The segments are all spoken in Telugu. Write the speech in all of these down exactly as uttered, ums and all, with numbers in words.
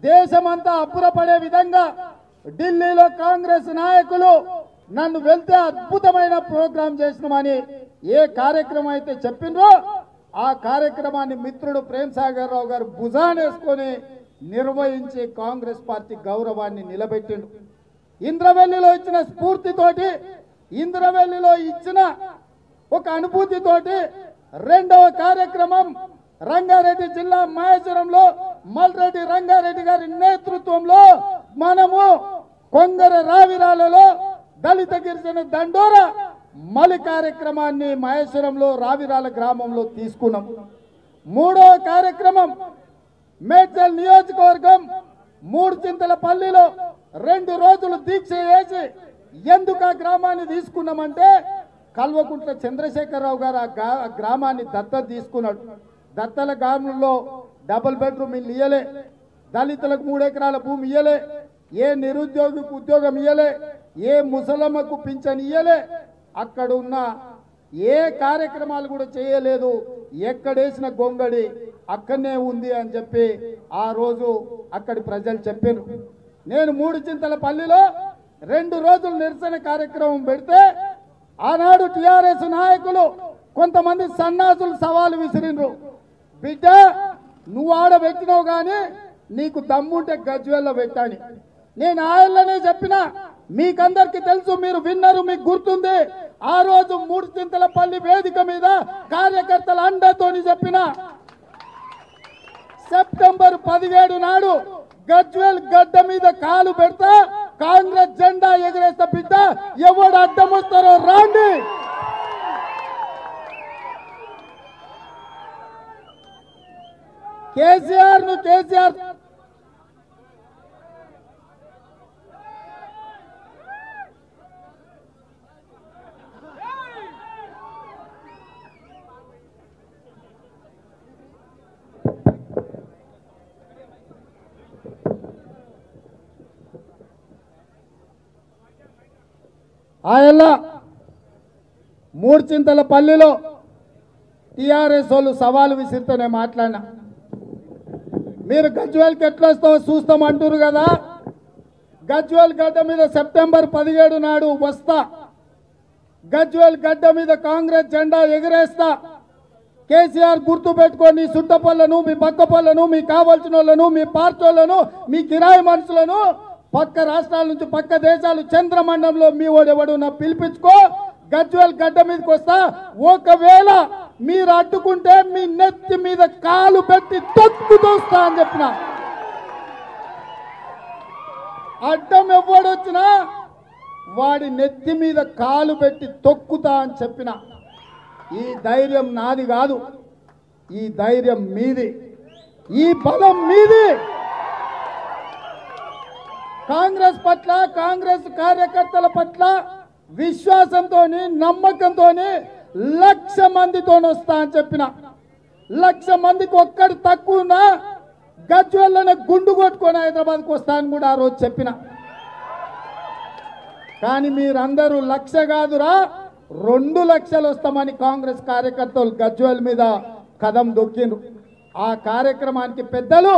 దేశమంతా అబ్బురపడే విధంగా ఢిల్లీలో కాంగ్రెస్ నాయకులు నన్ను వెళ్తే అద్భుతమైన ప్రోగ్రాం చేసినామని ఏ కార్యక్రమం అయితే చెప్పిండ్రో ఆ కార్యక్రమాన్ని మిత్రుడు ప్రేమ్ సాగర్ రావు గారు భుజానేసుకొని నిర్వహించి కాంగ్రెస్ పార్టీ గౌరవాన్ని నిలబెట్టిండు. ఇంద్రవెల్లిలో ఇచ్చిన స్ఫూర్తితోటి, ఇంద్రవెల్లిలో ఇచ్చిన ఒక అనుభూతితోటి రెండవ కార్యక్రమం రంగారెడ్డి జిల్లా మహేశ్వరంలో మల్రెడ్డి రంగారెడ్డి గారి నేతృత్వంలో మనము కొంగర రావిరాలలో దళిత గిరిజన దండోరా మలి కార్యక్రమాన్ని మహేశ్వరంలో రావిరాల గ్రామంలో తీసుకున్నాం. మూడో కార్యక్రమం మేడ్చల్ నియోజకవర్గం మూడు చింతల పల్లిలో రెండు రోజులు దీక్ష చేసి ఎందుకు ఆ గ్రామాన్ని తీసుకున్నామంటే కల్వకుంట్ల చంద్రశేఖరరావు గారు ఆ గ్రామాన్ని దత్తత తీసుకున్నాడు. దత్తల గ్రామంలో డబుల్ బెడ్రూమ్ ఇల్లు ఇయ్యలే, దళితులకు మూడు ఎకరాల భూమి ఇయ్యలే, ఏ నిరుద్యోగికి ఉద్యోగం ఇయ్యలే, ఏ ముసలమ్మకు పింఛన్ ఇయ్యలే, అక్కడ ఉన్న ఏ కార్యక్రమాలు కూడా చేయలేదు. ఎక్కడేసిన గొంగడి అక్కడనే ఉంది అని చెప్పి ఆ రోజు అక్కడి ప్రజలు చెప్పారు. నేను మూడు చింతల పల్లిలో రెండు రోజులు నిరసన కార్యక్రమం పెడితే ఆనాడు టిఆర్ఎస్ నాయకులు కొంతమంది సన్నాసులు సవాలు విసిరిండ్రు. బిడ్డ నువ్వు ఆడ పెట్టినావు కానీ నీకు దమ్ముంటే గజ్వేల్లో పెట్టాని. నేను ఆయననే చెప్పిన, మీకందరికి తెలుసు, మీరు విన్నారు, మీకు గుర్తుంది. ఆ రోజు మూడు చింతల పల్లి వేదిక మీద కార్యకర్తల అండతోని చెప్పిన సెప్టెంబర్ పదిహేడు నాడు గజ్వేల్ గడ్డ మీద కాలు పెడతా కాంగ్రెస్ జెండా ఎగరేస్తా బిడ్డ, ఎవడు అడ్డం వస్తారో రాండి. కేసీఆర్ ను కేసీఆర్ ఆయన మూడు చింతల పల్లిలో టిఆర్ఎస్ వాళ్ళు సవాలు విసిరితేనే మాట్లాడినా. మీరు గజ్వేల్కి ఎట్లా వస్తావో చూస్తాం అంటారు కదా. గజ్వేల్ గడ్డ మీద సెప్టెంబర్ పదిహేడు నాడు వస్తా, గజ్వేల్ గడ్డ మీద కాంగ్రెస్ జెండా ఎగరేస్తా. కేసీఆర్ గుర్తు పెట్టుకొని సుట్ట పళ్ళను, మీ పక్క పళ్ళను, మీ కావాల్సిన వాళ్ళను, మీ పార్టీ వాళ్ళను, మీ కిరాయి మనుషులను పక్క రాష్ట్రాల నుంచి పక్క దేశాలు చంద్రమండలంలో మీ ఓడెవడు నా పిలిపించుకో, గజ్వేల్ గడ్డ మీదకి వస్తా. ఒకవేళ మీరు అడ్డుకుంటే మీ నెత్తి మీద కాలు పెట్టి తొక్కు తోస్తా అని చెప్పిన. అడ్డం ఎవడొచ్చినా వాడి నెత్తి మీద కాలు పెట్టి తొక్కుతా అని చెప్పిన. ఈ ధైర్యం నాది కాదు, ఈ ధైర్యం మీది, ఈ బలం మీది. కాంగ్రెస్ పట్ల, కాంగ్రెస్ కార్యకర్తల పట్ల విశ్వాసంతో, నమ్మకంతో లక్ష మందితో వస్తా అని చెప్పిన. లక్ష మందికి ఒక్కడు తక్కువ గజ్వేల్లోనే గుండు కొట్టుకొని హైదరాబాద్కి వస్తా అని కూడా ఆ రోజు చెప్పిన. కానీ మీరందరూ లక్ష కాదురా రెండు లక్షలు వస్తామని కాంగ్రెస్ కార్యకర్తలు గజ్వేల్ మీద కదం దొక్కిండ్రు. ఆ కార్యక్రమానికి పెద్దలు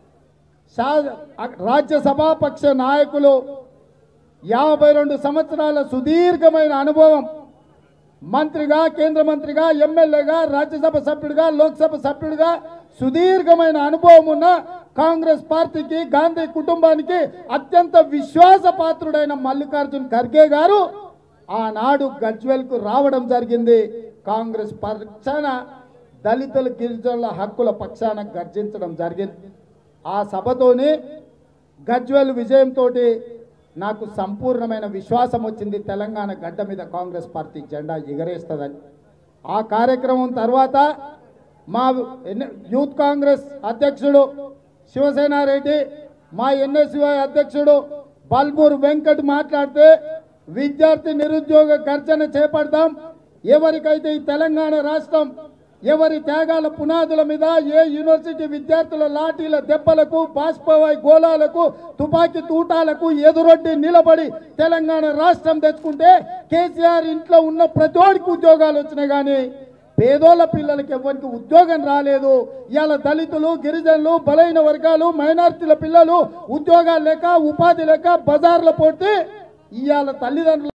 రాజ్యసభాపక్ష నాయకులు, యాభై రెండు సంవత్సరాల సుదీర్ఘమైన అనుభవం, మంత్రిగా, కేంద్ర మంత్రిగా, ఎమ్మెల్యేగా, రాజ్యసభ సభ్యుడిగా, లోక్సభ సభ్యుడిగా సుదీర్ఘమైన అనుభవం ఉన్న కాంగ్రెస్ పార్టీకి, గాంధీ కుటుంబానికి అత్యంత విశ్వాసపాత్రుడైన మల్లికార్జున్ ఖర్గే గారు ఆనాడు గజ్వేల్కు రావడం జరిగింది. కాంగ్రెస్ పక్షాన దళితుల గిరిజనుల హక్కుల పక్షాన గర్జించడం జరిగింది. ఆ సభతోనే గజ్వేల్ విజయంతో నాకు సంపూర్ణమైన విశ్వాసం వచ్చింది, తెలంగాణ గడ్డ మీద కాంగ్రెస్ పార్టీ జెండా ఎగరేస్తుందని. ఆ కార్యక్రమం తర్వాత మా యూత్ కాంగ్రెస్ అధ్యక్షుడు శివసేన రెడ్డి, మా ఎన్ఎస్యుఐ అధ్యక్షుడు బల్మూర్ వెంకట్ మాట్లాడితే విద్యార్థి నిరుద్యోగ గర్జన చేపడతాం. ఎవరికైతే ఈ తెలంగాణ రాష్ట్రం ఎవరి త్యాగాల పునాదుల మీద, ఏ యూనివర్సిటీ విద్యార్థుల లాఠీల దెబ్బలకు, బాష్పవాయు గోళాలకు, తుపాకీ తూటాలకు ఎదురొడ్డి నిలబడి తెలంగాణ రాష్ట్రం తెచ్చుకుంటే కేసీఆర్ ఇంట్లో ఉన్న ప్రతోడికి ఉద్యోగాలు వచ్చినాయి. కానీ పేదోళ్ళ పిల్లలకి ఎవరికి ఉద్యోగం రాలేదు. ఇవాళ దళితులు, గిరిజనులు, బలైన వర్గాలు, మైనారిటీల పిల్లలు ఉద్యోగాలు లేక, ఉపాధి లేక బజార్ల పోతే ఇవాళ తల్లిదండ్రులు